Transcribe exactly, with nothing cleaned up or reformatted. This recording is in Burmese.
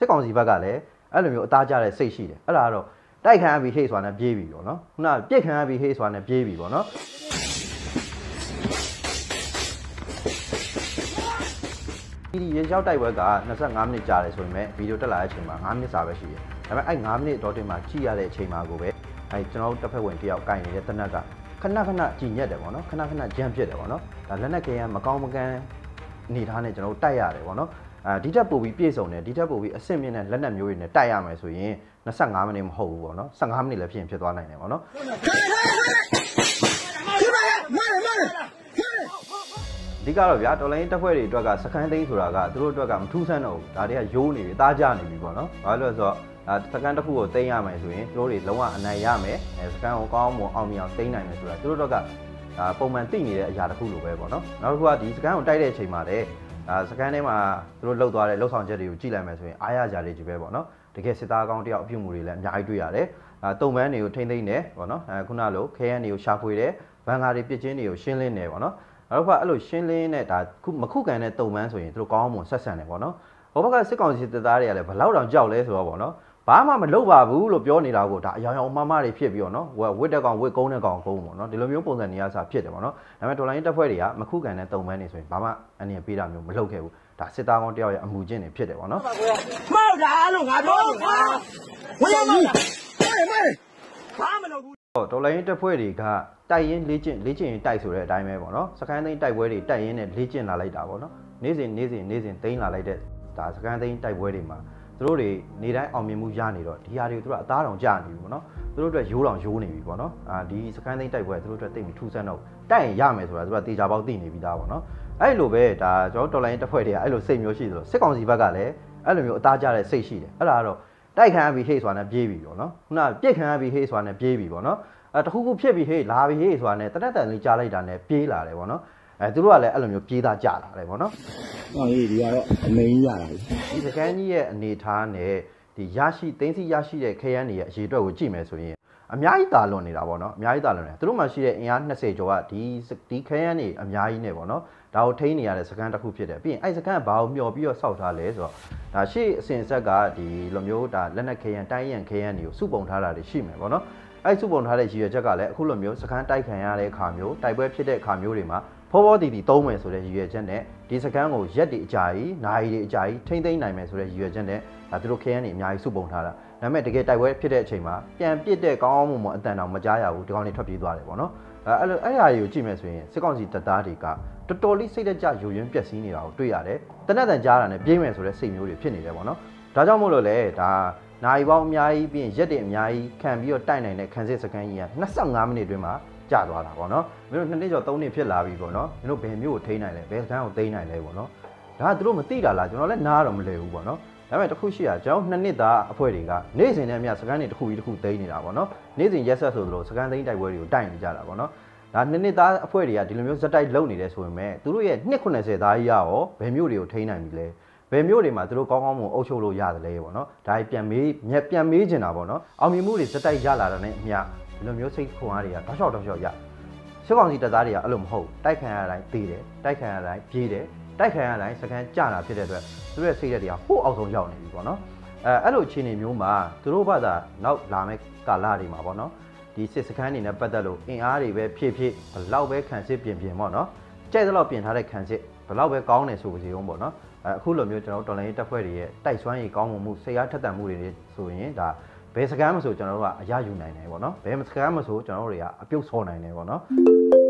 စစ်ကောင်စီဘက်ကလည်းအဲ့လိုမျိုးအသားကျတဲ့စိတ်ရှိတယ်အဲ့ဒါကတော့တိုက်ခံရပြီးဟိတ်ဆိုတာနဲ့ပြေးပြီပေါ့နော်ခုနပြစ်ခံရပြီးဟိတ်ဆိုတာနဲ့ပြေးပြီပေါ့နော်ဒီရေချောက်တိုက်ပွဲကtwenty-fiveမိနစ်ကြာတယ်ဆိုရင်ဗီဒီယိုတက်လာတဲ့အချိန်မှာfiveမိနစ်စာပဲရှိတယ်ဒါပေမဲ့အဲ့fiveမိနစ်တော့တင်မှာကြည့်ရတဲ့အချိန်မှာကိုပဲအဲ့ကျွန်တော်တို့တစ်ဖက်ဝင်တယောက်ကင်နေတဲ့တနက်ကခဏခဏကြည်ညက်တယ်ပေါ့နော်ခဏခဏကြမ်းဖြစ်တယ်ပေါ့နော်ဒါလက်နက်ခဲရမကောင်းမကန်းအနေထားနဲ့ကျွန်တော်တို့တိုက်ရတယ်ပေါ့နော်အဲဒီထက်ပိုပြီးပြည့်စုံတယ်ဒီထက်ပိုပြီးအဆင့်မြင့်တဲ့လက်နက်မျိုးတွေနဲ့တိုက်ရမယ်ဆိုရင်twenty-fiveမိနစ်မဟုတ်ဘူးပေါ့နော်fifteenမိနစ်လည်းဖြစ်ရင်ဖြစ်သွားနိုင်တယ်ပေါ့နော်ဒီကတော့ဗျာတော်လိုင်းတက်ဖွဲ့တွေအတွက်ကစကန်သိန်းဆိုတာကသူတို့အတွက်ကမထူးဆန်းတော့ဘူးဒါတွေကရိုးနေပြီသားကြနေပြီပေါ့နော်ဘာလို့လဲဆိုတော့အဲစကန်တစ်ခုကိုသိမ်းရမယ်ဆိုရင်သူတို့တွေလုံးဝအနိုင်ရမယ်အဲစကန်ကိုကောင်းအောင်အောင်မြင်အောင်သိမ်းနိုင်မယ်ဆိုတာသူတို့တော့ကဒါပုံမှန်သိနေတဲ့အရာတစ်ခုလိုပဲပေါ့နော်နောက်တစ်ခုကဒီစကန်ကိုတိုက်တဲ့အချိန်မှာလည်းဒါစကန်ထဲမှာသူတို့လှုပ်သွားတဲ့လှုပ်ဆောင်ချက်တွေကိုကြည့်လိုက်မယ်ဆိုရင်အားရကြလေးကြီးပဲပေါ့နော်တကယ်စစ်သားကောင်းတယောက်အပြုတ်မှုတွေလည်းအများကြီးတွေ့ရတယ်အဲတုံပန်းတွေကိုထိမ့်သိမ့်တယ်ပေါ့နော်အဲခုနလိုခဲရန်တွေကိုရှာဖွေတယ်ဘန်ကာတွေပြစ်ချင်းတွေကိုရှင်းလင်းတယ်ပေါ့နော်နောက်တစ်ခါအဲ့လိုရှင်းလင်းတဲ့ဒါမခုကန်တဲ့တုံပန်းဆိုရင်သူတို့ကောင်းအောင်ဆက်ဆံတယ်ပေါ့နော်ဟိုဘက်ကစစ်ကောင်စီတပ်သားတွေကလည်းဘလောက်တောင်ကြောက်လဲဆိုတော့ပေါ့နော်ဘာမှမလုပ်ပါဘူးလို့ပြောနေတာကိုဒါအယောင်ယောင်မမတွေဖြစ်ပြီးတော့နော်ဝစ်တဲ့ကောင်ဝစ်ကုန်းတဲ့ကောင်ကုန်းပေါ့နော်ဒီလိုမျိုးပုံစံနေရစားဖြစ်တယ်ပေါ့နော်ဒါပေမဲ့တော်လိုင်းတပ်ဖွဲ့တွေကမခုကန်တဲ့တုံပန်းတွေဆိုရင်ဘာမှအနေနဲ့ပေးတာမျိုးမလုပ်ခဲ့ဘူးဒါစစ်သားကောင်းတယောက်ရဲ့အမှုချင်းတွေဖြစ်တယ်ပေါ့နော်မောက်တာလို့ငါပြောတာဝေးမောက်တာမေးမေးဘာမလုပ်ဘူးတော်လိုင်းတပ်ဖွဲ့တွေကတိုက်ရင်လေ့ကျင့်လေ့ကျင့်ရင်တိုက်ဆိုတဲ့အတိုင်းပဲပေါ့နော်စကန်သိန်းတိုက်ပွဲတွေတိုက်ရင်နဲ့လေ့ကျင့်လာလိုက်တာပေါ့နော်နေ့စဉ်နေ့စဉ်နေ့စဉ်သိန်းလာလိုက်တဲ့ဒါစကန်သိန်းတိုက်ပွဲတွေမှာသူတို့တွေနေတိုင်းအောင်မြင်မှုရနေတော့ဒီဟာတွေကိုသူတို့အသားတောင်ကြာနေပြီပေါ့နော်သူတို့အတွက်ရိုးတောင်ရိုးနေပြီပေါ့နော်အာဒီစကန်သိန်းတိုက်ပွဲသူတို့အတွက်တိတ်ပြီးထူးဆန်းတော့တိုက်ရင်ရမယ်ဆိုတာသူတို့ကတေချာပေါက်သိနေပြီးသားပေါ့နော်အဲ့လိုပဲဒါကျွန်တော်တော်လိုင်းတပ်ဖွဲ့တွေကအဲ့လိုစိတ်မျိုးရှိသလိုစစ်ကောင်စီဘက်ကလည်းအဲ့လိုမျိုးအသားကျတဲ့စိတ်ရှိတယ်အဲ့ဒါကတော့တိုက်ခံရပြီးဟိတ်ဆိုတာနဲ့ပြေးပြီပေါ့နော်ခုနပြစ်ခံရပြီးဟိတ်ဆိုတာနဲ့ပြေးပြီပေါ့နော်အဲတခုခုဖြစ်ပြီးဟေးလာပြီးဟေးဆိုတာနဲ့တရက်တန်လေးကြားလိုက်တာနဲ့ပြေးလာတယ်ပေါ့နော်အဲသူတို့ကလည်းအဲ့လိုမျိုးပြေးသားကြလာတယ်ပေါ့နော်ဟုတ်ပြီဒီကတော့အမင်းရတာဒီစကန်ကြီးရဲ့အနေထားနဲ့ဒီရရှိသိန်းစီရရှိတဲ့ခရမ်းတွေရဲ့အရေးအတွက်ကိုကြည့်မယ်ဆိုရင်အများကြီးတာလွန်နေတာပေါ့နော်အများကြီးတာလွန်နေသူတို့မှရှိတဲ့အင်အားtwentyကျော်ကဒီဒီခရမ်းတွေအများကြီးနေပေါ့နော်ဒါကိုထိန်းနေရတဲ့စကန်တစ်ခုဖြစ်တယ်ပြီးရင်အဲ့စကန်ကဘာကိုမျှော်ပြီးတော့စောက်ထားလဲဆိုတော့ဒါရှေ့အစဉ်ဆက်ကဒီလိုမျိုးဒါလက်နက်ခရမ်းတိုင်းရန်ခရမ်းတွေကိုစုပုံထားတာတွေရှိမယ်ပေါ့နော်အဲ့စုပုံထားတဲ့ရည်ရွယ်ချက်ကလည်းအခုလိုမျိုးစကန်တိုက်ခံရတဲ့အခါမျိုးတိုက်ပွဲဖြစ်တဲ့အခါမျိုးတွေမှာဖောဖောတီတီသုံးမယ်ဆိုတဲ့ရည်ရွယ်ချက်နဲ့ဒီစကန်ကိုရက်တွေအကြာကြီးနိုင်တွေအကြာကြီးထိမ့်သိမ့်နိုင်မယ်ဆိုတဲ့ရည်ရွယ်ချက်နဲ့ဒါသူတို့ခရမ်းတွေအများကြီးစုပုံထားတာဒါပေမဲ့တကယ်တိုက်ပွဲဖြစ်တဲ့အချိန်မှာပြန်ပစ်တဲ့ကောင်းအောင်မွန်အတန်တောင်မကြားရဘူးဒီကောင်တွေထွက်ပြေးသွားတယ်ပေါ့နော်အဲ့လိုအဲ့အရာတွေကိုကြည့်မယ်ဆိုရင်စစ်ကောင်စီတပ်သားတွေကတော်တော်လေးစိတ်တကြယိုယွင်းပျက်စီးနေတာကိုတွေ့ရတယ်တနက်တန်ကြားတာနဲ့ပြေးမယ်ဆိုတဲ့စိတ်မျိုးတွေဖြစ်နေတယ်ပေါ့နော်ဒါကြောင့်မို့လို့လေဒါနိုင်ပေါင်းအများကြီးပြီးရင်ရက်တွေအများကြီးခံပြီးတော့တိုက်နိုင်တဲ့ခံစစ်စကန်ကြီးကtwenty-fiveမိနစ်တွင်းမှာကြာသွားတာပေါ့နော်မင်းတို့twoနှစ်ကျော်threeနှစ်ဖြစ်လာပြီပေါ့နော်မင်းတို့ဘယ်မျိုးကိုထိန်းနိုင်လဲဘယ်စကန်ကိုသိမ်းနိုင်လဲပေါ့နော်ဒါကသူတို့မသိတာလားကျွန်တော်လည်းနားတော့မလဲဘူးပေါ့နော်ဒါပေမဲ့တစ်ခုရှိတာကျွန်တော်twoနှစ်သားအဖွဲ့တွေကနေ့စဉ်နဲ့အမျှစကန်တွေတစ်ခုပြီးတစ်ခုသိမ်းနေတာပေါ့နော်နေ့စဉ်ရက်ဆက်ဆိုသလိုစကန်သိမ်းတိုက်ပွဲတွေကိုတိုက်နေကြတာပေါ့နော်ဒါtwoနှစ်သားအဖွဲ့တွေကဒီလိုမျိုးဇက်တိုက်လုပ်နေတယ်ဆိုရင်မဲ့သူတို့ရဲ့two ninetyသားကြီးရောဘယ်မျိုးတွေကိုထိန်းနိုင်ပြီလဲဘယ်မျိုးတွေမှာသူတို့ကောင်းကောင်းမွန်အုပ်ချုပ်လို့ရတယ်လဲပေါ့နော်ဒါပြန်မေးပြန်မေးချင်တာပေါ့နော်အောင်မြင်မှုတွေစက်တိုက်ရလာတာနဲ့အမျှဒီလိုမျိုးစိတ်ခွန်အားတွေကတောက်လျှောက်တောက်လျှောက်ရစစ်ကောင်စီတပ်သားတွေကအဲ့လိုမဟုတ်တိုက်ခံရတိုင်းသေးတယ်တိုက်ခံရတိုင်းပြေးတယ်တိုက်ခံရတိုင်းစကန်ကြတာဖြစ်တဲ့အတွက်သူတို့ရဲ့စိတ်ဓာတ်တွေကဟိုးအောက်ဆုံးရောက်နေပြီပေါ့နော်အဲအဲ့လိုအခြေအနေမျိုးမှာသူတို့ဘာသာနောက်လာမယ့်ကာလတွေမှာပေါ့နော်ဒီစစ်စကန်တွေနဲ့ပတ်သက်လို့အင်အားတွေပဲဖြည့်ဖြည့်ဘလောက်ပဲခံစစ်ပြင်ပြင်ပေါ့နော်ကြိုက်သလောက်ပြင်ထားတဲ့ခံစစ်ဘလောက်ပဲကောင်းတယ်ဆိုပါစေဦးပေါ့နော်အခုလိုမျိုးကျွန်တော်တို့တော်လိုင်းတပ်ဖွဲ့တွေရဲ့တိုက်စွမ်းရည်ကောင်းမှုစိတ်အားထက်သန်မှုတွေဆိုရင်ဒါဘယ်စကန်မဆိုကျွန်တော်တို့ကအရယူနိုင်တယ်ပေါ့နော်ဘယ်စကန်မဆိုကျွန်တော်တို့တွေကအပြုတ်ဆော်နိုင်တယ်ပေါ့နော်